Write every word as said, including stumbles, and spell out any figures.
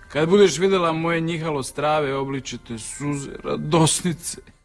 Kad budeš vidjela moje njihalo strave, obličete suze radosnice.